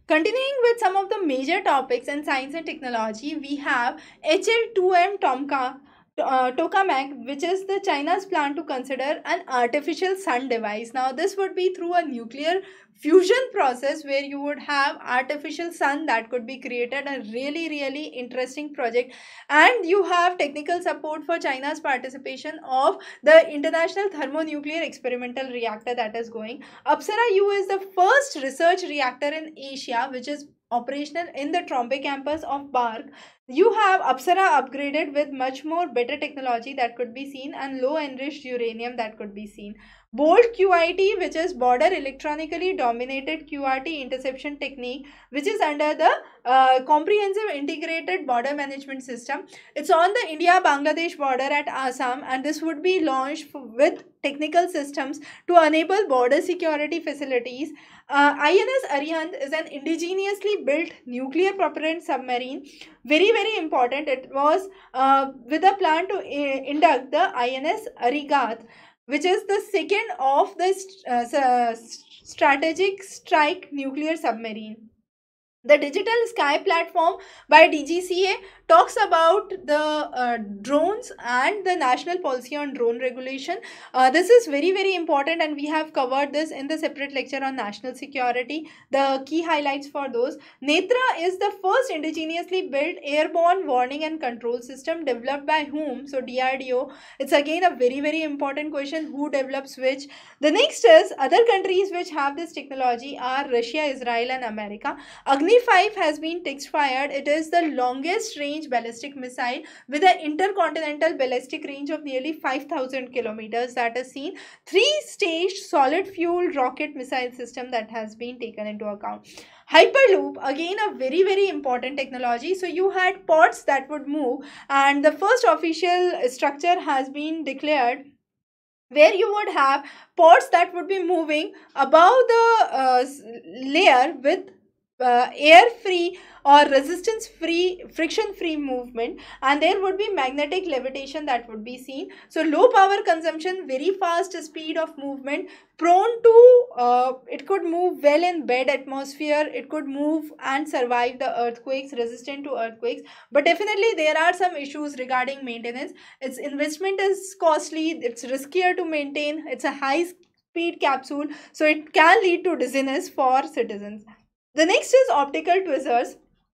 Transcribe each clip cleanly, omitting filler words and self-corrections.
Continuing with some of the major topics in science and technology, we have HL2M tokamak, which is the China's plan to consider an artificial sun device. Now, this would be through a nuclear fusion process where you would have artificial sun that could be created, a really interesting project, and you have technical support for China's participation of the International Thermonuclear Experimental Reactor that is going. Apsara U is the first research reactor in Asia which is operational in the Trombay campus of BARC. You have Apsara upgraded with much more better technology that could be seen, and low enriched uranium that could be seen. Bolt QIT, which is border electronically dominated QRT interception technique, which is under the comprehensive integrated border management system. It's on the India-Bangladesh border at Assam, and this would be launched with technical systems to enable border security facilities. INS Arihant is an indigenously built nuclear propellant submarine. Very important. It was with a plan to induct the INS Arigat, which is the second of the strategic strike nuclear submarine. The Digital Sky platform by DGCA talks about the drones and the national policy on drone regulation. This is very important, and we have covered this in the separate lecture on national security. The key highlights for those: Netra is the first indigenously built airborne warning and control system, developed by whom? So DRDO. It's again a very important question, who develops which. The next is other countries which have this technology are Russia, Israel and America. Agni 5 has been text fired. It is the longest range ballistic missile with an intercontinental ballistic range of nearly 5,000 kilometers that is seen. 3-stage solid fuel rocket missile system that has been taken into account. Hyperloop, again a very important technology. So you had pods that would move, and the first official structure has been declared where you would have pods that would be moving above the layer with air free or resistance free, friction free movement, and there would be magnetic levitation that would be seen. So low power consumption, very fast speed of movement, prone to it could move well in bed atmosphere, it could move and survive the earthquakes, resistant to earthquakes, but definitely there are some issues regarding maintenance. Its investment is costly, it's riskier to maintain, it's a high speed capsule, so it can lead to dizziness for citizens. The next is optical tweezers.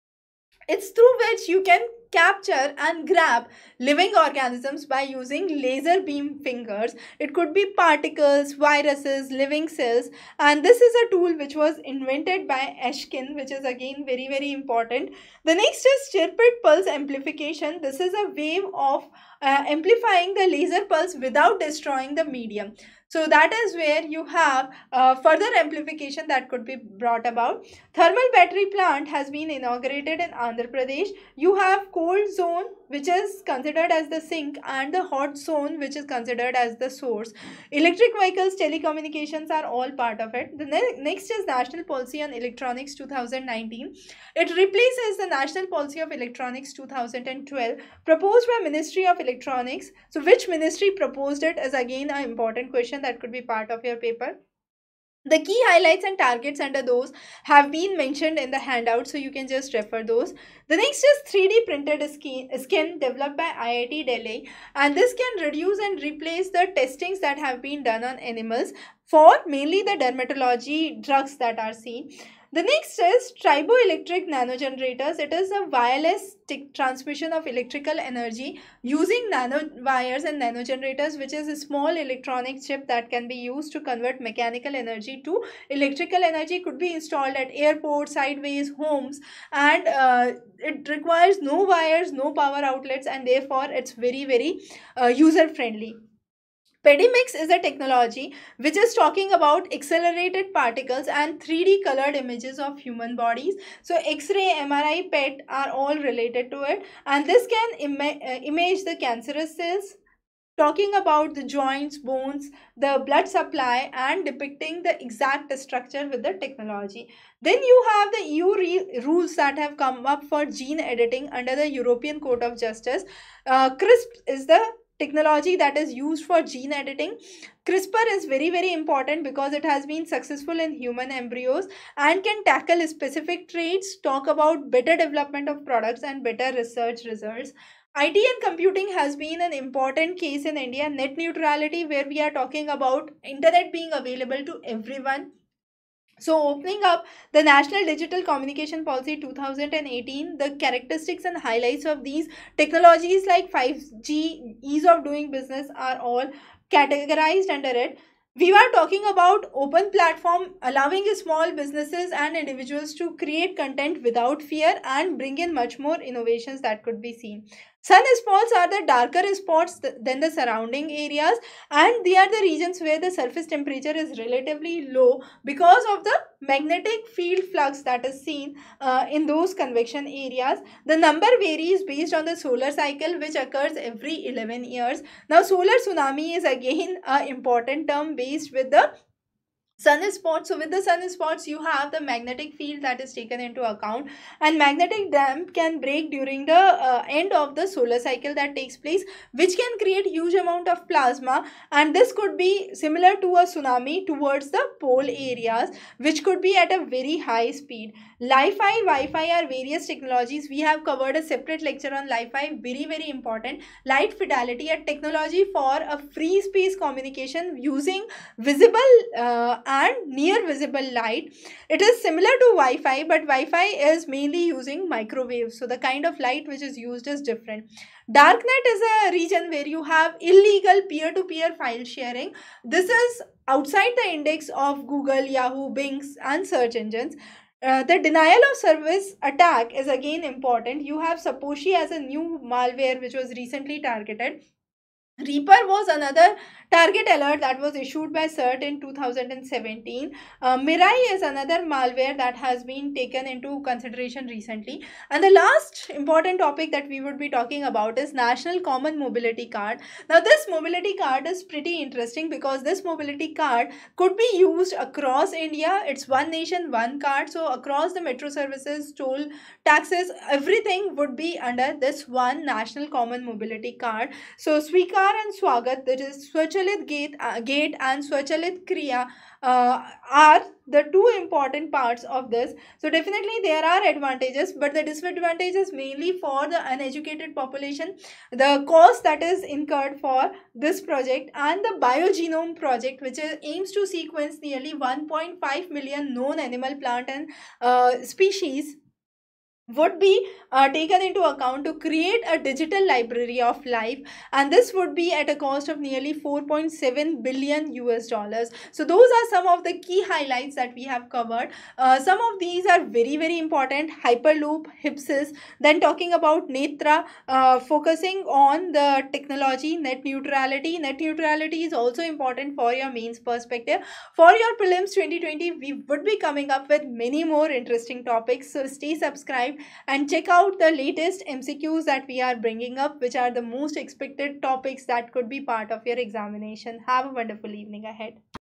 It's through which you can capture and grab living organisms by using laser beam fingers. It could be particles, viruses, living cells, and this is a tool which was invented by Eshkin, which is again very important. The next is chirped pulse amplification. This is a wave of amplifying the laser pulse without destroying the medium. So that is where you have further amplification that could be brought about. Thermal battery plant has been inaugurated in Andhra Pradesh. You have cold zone, which is considered as the sink, and the hot zone, which is considered as the source. Electric vehicles, telecommunications are all part of it. The next is National Policy on Electronics 2019. It replaces the National Policy of Electronics 2012 proposed by Ministry of Electronics. So which ministry proposed it is again an important question that could be part of your paper. The key highlights and targets under those have been mentioned in the handout, so you can just refer those. The next is 3D printed skin developed by IIT Delhi, and this can reduce and replace the testings that have been done on animals for mainly the dermatology drugs that are seen. The next is triboelectric nanogenerators. It is a wireless transmission of electrical energy using nanowires and nanogenerators, which is a small electronic chip that can be used to convert mechanical energy to electrical energy. Could be installed at airports, sideways, homes, and it requires no wires, no power outlets, and therefore it's very user friendly. Pedimix is a technology which is talking about accelerated particles and 3D colored images of human bodies. So X-ray, MRI, PET are all related to it, and this can image the cancerous cells, talking about the joints, bones, the blood supply, and depicting the exact structure with the technology. Then you have the EU rules that have come up for gene editing under the European Court of Justice. CRISP is the technology that is used for gene editing. CRISPR is very, very important because it has been successful in human embryos and can tackle specific traits, talk about better development of products and better research results. IT and computing has been an important case in India. Net neutrality, where we are talking about internet being available to everyone. So, opening up the National Digital Communication Policy 2018, the characteristics and highlights of these technologies like 5G, ease of doing business are all categorized under it. We were talking about open platform, allowing small businesses and individuals to create content without fear and bring in much more innovations that could be seen. Sunspots are the darker spots than the surrounding areas, and they are the regions where the surface temperature is relatively low because of the magnetic field flux that is seen in those convection areas. The number varies based on the solar cycle, which occurs every 11 years. Now, solar tsunami is again an important term based with the sunspots. So with the sunspots, you have the magnetic field that is taken into account, and magnetic damp can break during the end of the solar cycle that takes place, which can create huge amount of plasma, and this could be similar to a tsunami towards the pole areas, which could be at a very high speed. Wi-Fi are various technologies. We have covered a separate lecture on Wi-Fi, very, very important. Light fidelity, a technology for a free space communication using visible and near visible light. It is similar to Wi-Fi, but Wi-Fi is mainly using microwaves, so the kind of light which is used is different. Darknet is a region where you have illegal peer-to-peer file sharing. This is outside the index of Google, Yahoo, Bing and search engines. The denial of service attack is again important. You have Saposhi as a new malware which was recently targeted. Reaper was another target alert that was issued by CERT in 2017. Mirai is another malware that has been taken into consideration recently. And the last important topic that we would be talking about is National Common Mobility Card. Now, this mobility card is pretty interesting because this mobility card could be used across India. It's one nation, one card. So, across the metro services, toll, taxes, everything would be under this one National Common Mobility Card. So, Swikar and Swagat, that is Swachalit Gate and Swachalit Kriya, are the two important parts of this. So, definitely there are advantages, but the disadvantages mainly for the uneducated population, the cost that is incurred for this project, and the biogenome project, which aims to sequence nearly 1.5 million known animal, plant, and species, would be taken into account to create a digital library of life, and this would be at a cost of nearly 4.7 billion US dollars. So those are some of the key highlights that we have covered. Some of these are very, very important: Hyperloop, HysIS, then talking about Netra, focusing on the technology. Net neutrality is also important for your mains perspective. For your prelims 2020, we would be coming up with many more interesting topics, so stay subscribed and check out the latest MCQs that we are bringing up, which are the most expected topics that could be part of your examination. Have a wonderful evening ahead.